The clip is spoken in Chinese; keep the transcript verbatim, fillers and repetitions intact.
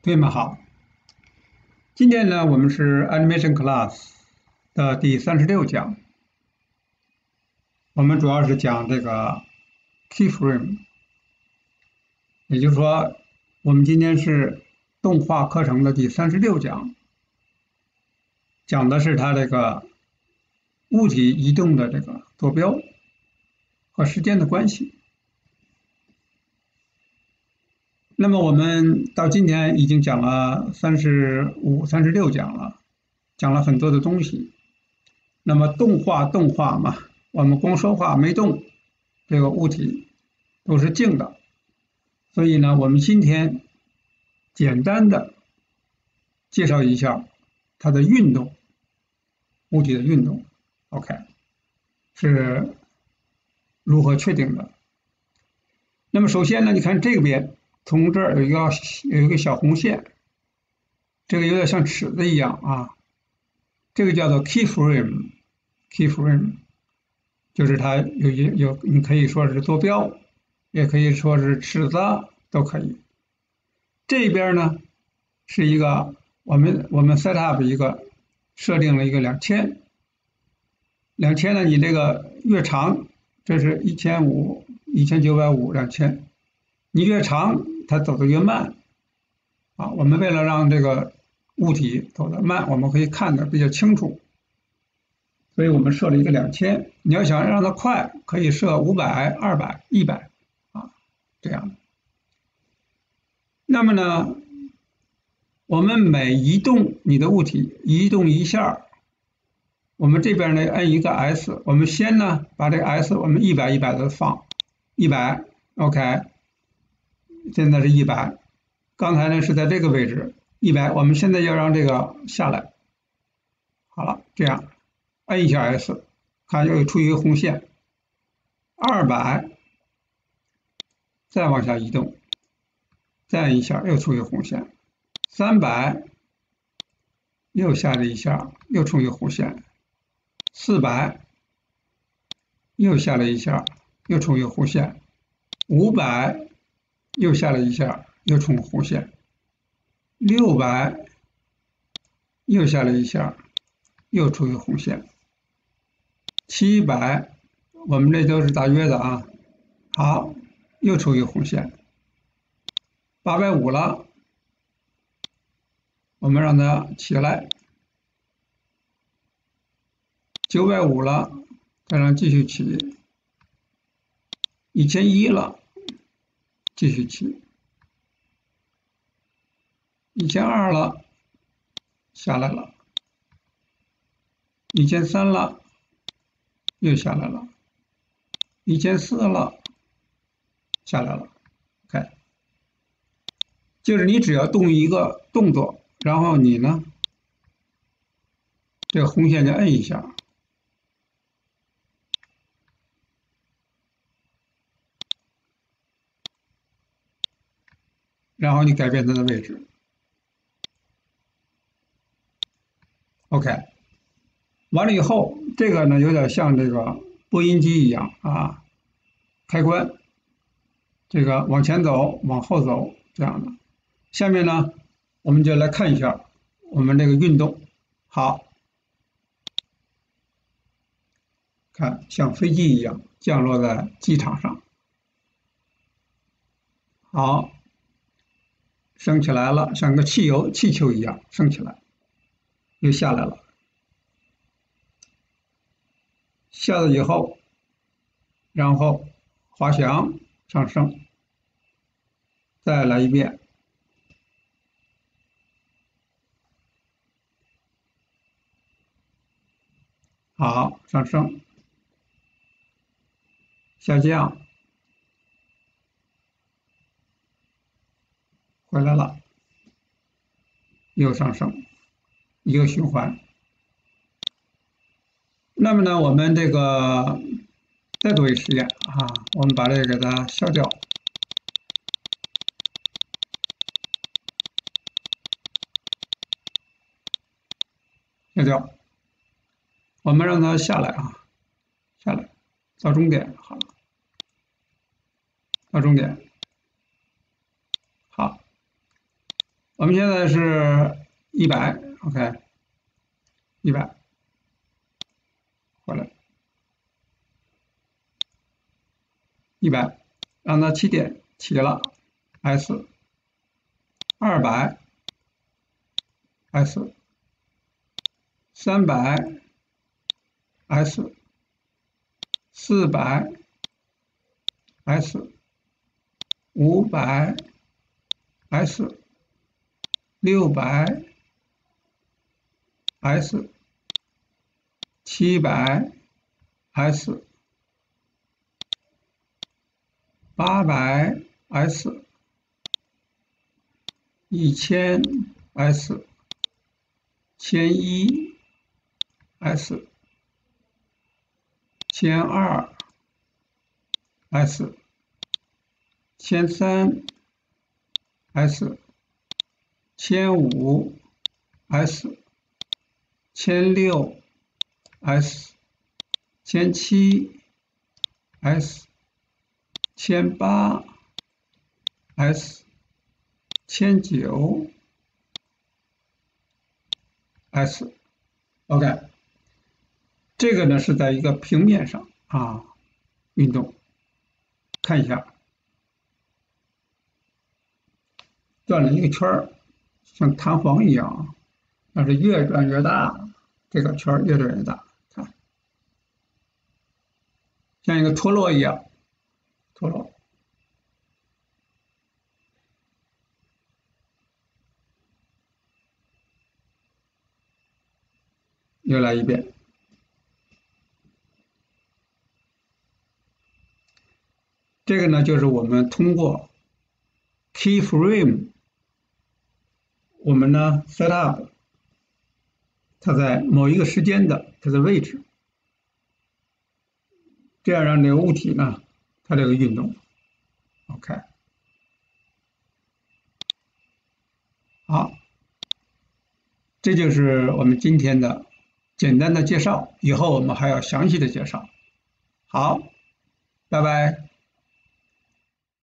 朋友们好，今天呢，我们是 Animation Class 的第三十六讲，我们主要是讲这个 Keyframe，也就是说，我们今天是动画课程的第三十六讲，讲的是它这个物体移动的这个坐标和时间的关系。那么我们到今天已经讲了三十五、三十六讲了，讲了很多的东西。那么动画动画嘛，我们光说话没动，这个物体都是静的，所以呢，我们今天简单的介绍一下它的运动，物体的运动 ，OK， 是如何确定的？那么首先呢，你看这边从这儿有一个有一个小红线，这个有点像尺子一样啊，这个叫做 keyframe，keyframe。就是它有有有，你可以说是坐标，也可以说是尺子，都可以。这边呢是一个我们我们 set up 一个设定了一个两千，两千呢你这个越长，这是一千五、一千九百五、两千，你越长它走得越慢啊。我们为了让这个物体走得慢，我们可以看得比较清楚。所以我们设了一个两千，你要想让它快，可以设五百、二百、一百啊，这样。那么呢，我们每移动你的物体移动一下，我们这边呢按一个 S， 我们先呢把这个 S 我们一百一百的放，一百 OK， 现在是一百，刚才呢是在这个位置一百，我们现在要让这个下来，好了，这样按一下 S。看又出一个红线，二百，再往下移动，再按一下又出一个红线，三百，又下了一下又出一个红线，四百，又下了一下又出一个红线，五百，又下了一下又出红线，六百，又下了一下又出一个红线。七百，我们这都是大约的啊。好，又出一个红线。八百五了，我们让它起来。九百五了，再让继续起。一千一了，继续起。一千二了，下来了。一千三了。又下来了，一千四了，下来了 ，OK， 就是你只要动一个动作，然后你呢，这个红线就摁一下，然后你改变它的位置 ，OK， 完了以后，这个呢有点像这个播音机一样啊，开关。这个往前走，往后走，这样的。下面呢，我们就来看一下我们这个运动。好，看像飞机一样降落在机场上。好，升起来了，像个汽油气球一样升起来，又下来了。下来以后，然后滑翔上升，再来一遍。好，上升，下降，回来了，又上升，一个循环。那么呢，我们这个再做一实验啊，我们把这个给它消掉，消掉。我们让它下来啊，下来到终点，好了，到终点，好， 我们现在是一百 ，OK， 一百，回来，一百，让它起点起了 ，S， 二百 ，S， 三百 ，S， 四百 ，S， 五百 ，S， 六百 ，S， 七百 ，S， 八百 S， 一千 S， 千一 S， 千二 S， 千三 S， 千五 S， 千六 S， 千七 S， 千八 S， 千九 S，OK， 这个呢是在一个平面上啊运动，看一下，转了一个圈儿，像弹簧一样，但是越转越大，这个圈儿越转越大，看，像一个陀螺一样，陀螺。又来一遍，这个呢就是我们通过 keyframe， 我们呢 set up 它在某一个时间的它的位置，这样让这个物体呢它这个运动 ，OK， 好，这就是我们今天的简单的介绍，以后我们还要详细的介绍。好，拜拜。